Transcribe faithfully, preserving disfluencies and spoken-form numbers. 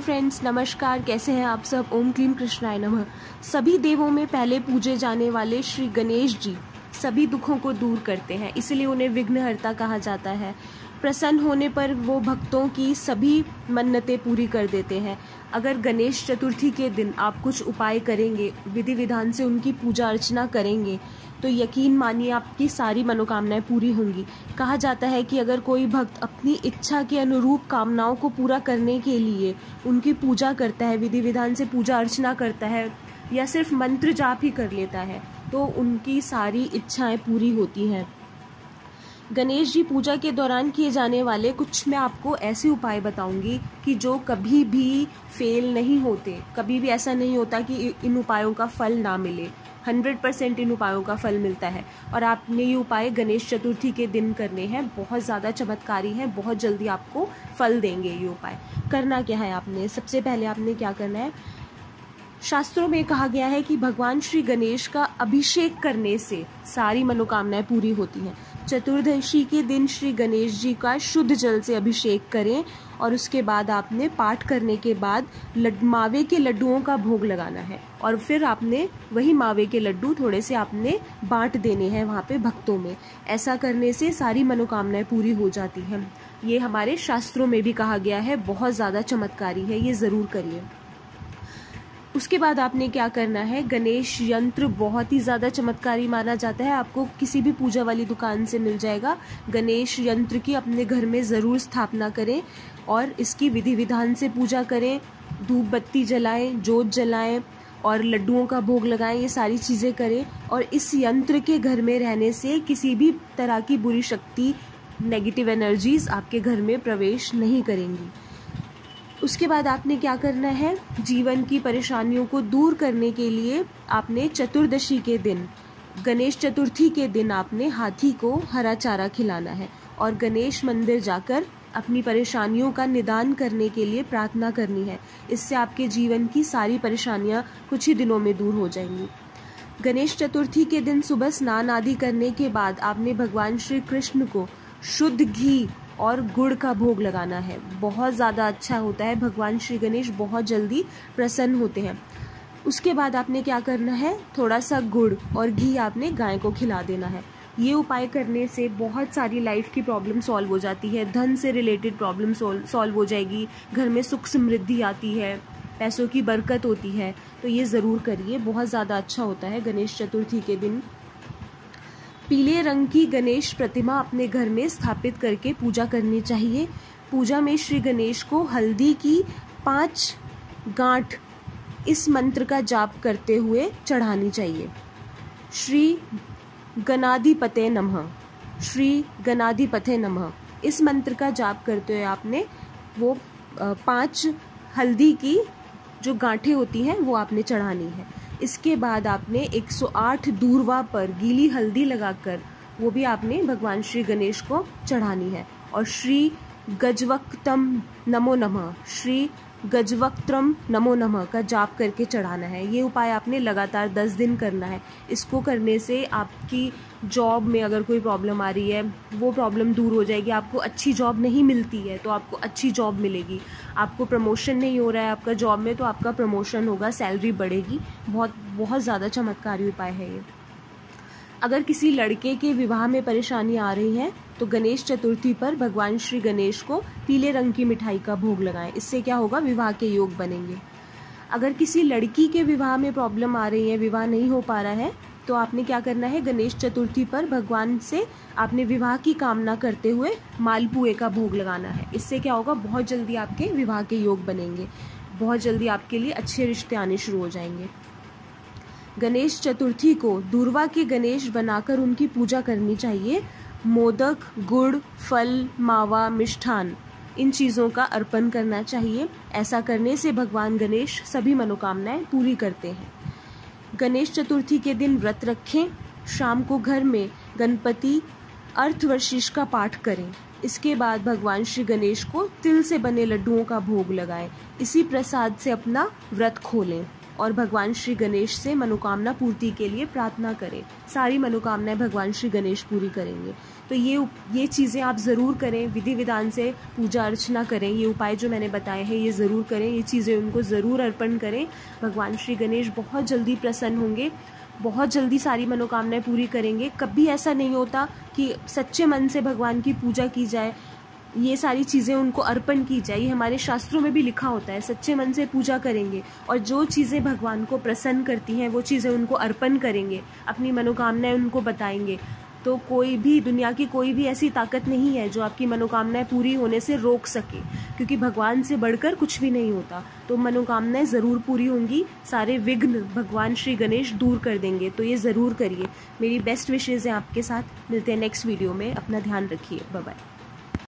Friends, नमस्कार। कैसे हैं आप सब? ओम क्लीम कृष्णाय नमः। सभी देवों में पहले पूजे जाने वाले श्री गणेश जी सभी दुखों को दूर करते हैं, इसलिए उन्हें विघ्नहर्ता कहा जाता है। प्रसन्न होने पर वो भक्तों की सभी मन्नतें पूरी कर देते हैं। अगर गणेश चतुर्थी के दिन आप कुछ उपाय करेंगे, विधि विधान से उनकी पूजा अर्चना करेंगे, तो यकीन मानिए आपकी सारी मनोकामनाएं पूरी होंगी। कहा जाता है कि अगर कोई भक्त अपनी इच्छा के अनुरूप कामनाओं को पूरा करने के लिए उनकी पूजा करता है, विधि विधान से पूजा अर्चना करता है या सिर्फ मंत्र जाप ही कर लेता है, तो उनकी सारी इच्छाएं पूरी होती हैं। गणेश जी पूजा के दौरान किए जाने वाले कुछ मैं आपको ऐसे उपाय बताऊंगी कि जो कभी भी फेल नहीं होते। कभी भी ऐसा नहीं होता कि इन उपायों का फल ना मिले। हंड्रेड परसेंट इन उपायों का फल मिलता है और आपने ये उपाय गणेश चतुर्थी के दिन करने हैं। बहुत ज़्यादा चमत्कारी हैं, बहुत जल्दी आपको फल देंगे ये उपाय। करना क्या है आपने? सबसे पहले आपने क्या करना है, शास्त्रों में कहा गया है कि भगवान श्री गणेश का अभिषेक करने से सारी मनोकामनाएं पूरी होती हैं। चतुर्दशी के दिन श्री गणेश जी का शुद्ध जल से अभिषेक करें और उसके बाद आपने पाठ करने के बाद लड मावे के लड्डुओं का भोग लगाना है और फिर आपने वही मावे के लड्डू थोड़े से आपने बांट देने हैं वहाँ पे भक्तों में। ऐसा करने से सारी मनोकामनाएं पूरी हो जाती हैं। ये हमारे शास्त्रों में भी कहा गया है, बहुत ज़्यादा चमत्कारी है, ये ज़रूर करिए। उसके बाद आपने क्या करना है, गणेश यंत्र बहुत ही ज़्यादा चमत्कारी माना जाता है। आपको किसी भी पूजा वाली दुकान से मिल जाएगा। गणेश यंत्र की अपने घर में ज़रूर स्थापना करें और इसकी विधि विधान से पूजा करें। धूप बत्ती जलाएं, जोत जलाएं और लड्डुओं का भोग लगाएं। ये सारी चीज़ें करें और इस यंत्र के घर में रहने से किसी भी तरह की बुरी शक्ति, नेगेटिव एनर्जीज आपके घर में प्रवेश नहीं करेंगी। उसके बाद आपने क्या करना है, जीवन की परेशानियों को दूर करने के लिए आपने चतुर्दशी के दिन, गणेश चतुर्थी के दिन आपने हाथी को हरा चारा खिलाना है और गणेश मंदिर जाकर अपनी परेशानियों का निदान करने के लिए प्रार्थना करनी है। इससे आपके जीवन की सारी परेशानियां कुछ ही दिनों में दूर हो जाएंगी। गणेश चतुर्थी के दिन सुबह स्नान आदि करने के बाद आपने भगवान श्री कृष्ण को शुद्ध घी और गुड़ का भोग लगाना है। बहुत ज़्यादा अच्छा होता है, भगवान श्री गणेश बहुत जल्दी प्रसन्न होते हैं। उसके बाद आपने क्या करना है, थोड़ा सा गुड़ और घी आपने गाय को खिला देना है। ये उपाय करने से बहुत सारी लाइफ की प्रॉब्लम सॉल्व हो जाती है। धन से रिलेटेड प्रॉब्लम सॉल्व हो जाएगी, घर में सुख समृद्धि आती है, पैसों की बरकत होती है। तो ये ज़रूर करिए, बहुत ज़्यादा अच्छा होता है गणेश चतुर्थी के दिन। पीले रंग की गणेश प्रतिमा अपने घर में स्थापित करके पूजा करनी चाहिए। पूजा में श्री गणेश को हल्दी की पांच गांठ इस मंत्र का जाप करते हुए चढ़ानी चाहिए। श्री गणाधिपते नमः, श्री गणाधिपते नमः, इस मंत्र का जाप करते हुए आपने वो पांच हल्दी की जो गांठें होती हैं वो आपने चढ़ानी है। इसके बाद आपने एक सौ आठ दूर्वा पर गीली हल्दी लगाकर वो भी आपने भगवान श्री गणेश को चढ़ानी है। और श्री गजवक्तम नमो नमः, श्री गजवक्त्रम नमो नमः का जाप करके चढ़ाना है। ये उपाय आपने लगातार दस दिन करना है। इसको करने से आपकी जॉब में अगर कोई प्रॉब्लम आ रही है वो प्रॉब्लम दूर हो जाएगी। आपको अच्छी जॉब नहीं मिलती है तो आपको अच्छी जॉब मिलेगी। आपको प्रमोशन नहीं हो रहा है आपका जॉब में तो आपका प्रमोशन होगा, सैलरी बढ़ेगी। बहुत बहुत ज़्यादा चमत्कारी उपाय है ये। अगर किसी लड़के के विवाह में परेशानी आ रही है तो गणेश चतुर्थी पर भगवान श्री गणेश को पीले रंग की मिठाई का भोग लगाएं। इससे क्या होगा, विवाह के योग बनेंगे। अगर किसी लड़की के विवाह में प्रॉब्लम आ रही है, विवाह नहीं हो पा रहा है, तो आपने क्या करना है, गणेश चतुर्थी पर भगवान से आपने विवाह की कामना करते हुए मालपुए का भोग लगाना है। इससे क्या होगा, बहुत जल्दी आपके विवाह के योग बनेंगे, बहुत जल्दी आपके लिए अच्छे रिश्ते आने शुरू हो जाएंगे। गणेश चतुर्थी को दूर्वा के गणेश बनाकर उनकी पूजा करनी चाहिए। मोदक, गुड़, फल, मावा, मिष्ठान, इन चीज़ों का अर्पण करना चाहिए। ऐसा करने से भगवान गणेश सभी मनोकामनाएं पूरी करते हैं। गणेश चतुर्थी के दिन व्रत रखें। शाम को घर में गणपति अर्थवर्षिष का पाठ करें। इसके बाद भगवान श्री गणेश को तिल से बने लड्डुओं का भोग लगाएं। इसी प्रसाद से अपना व्रत खोलें और भगवान श्री गणेश से मनोकामना पूर्ति के लिए प्रार्थना करें। सारी मनोकामनाएं भगवान श्री गणेश पूरी करेंगे, तो ये ये चीज़ें आप ज़रूर करें, विधि विधान से पूजा अर्चना करें, ये उपाय जो मैंने बताए हैं ये ज़रूर करें, ये चीज़ें उनको ज़रूर अर्पण करें। भगवान श्री गणेश बहुत जल्दी प्रसन्न होंगे, बहुत जल्दी सारी मनोकामनाएं पूरी करेंगे। कभी ऐसा नहीं होता कि सच्चे मन से भगवान की पूजा की जाए, ये सारी चीज़ें उनको अर्पण की जाए, ये हमारे शास्त्रों में भी लिखा होता है। सच्चे मन से पूजा करेंगे और जो चीज़ें भगवान को प्रसन्न करती हैं वो चीज़ें उनको अर्पण करेंगे, अपनी मनोकामनाएं उनको बताएंगे, तो कोई भी, दुनिया की कोई भी ऐसी ताकत नहीं है जो आपकी मनोकामनाएं पूरी होने से रोक सके, क्योंकि भगवान से बढ़कर कुछ भी नहीं होता। तो मनोकामनाएं ज़रूर पूरी होंगी, सारे विघ्न भगवान श्री गणेश दूर कर देंगे, तो ये ज़रूर करिए। मेरी बेस्ट विशेज़ हैं आपके साथ। मिलते हैं नेक्स्ट वीडियो में, अपना ध्यान रखिए, बाय बाय।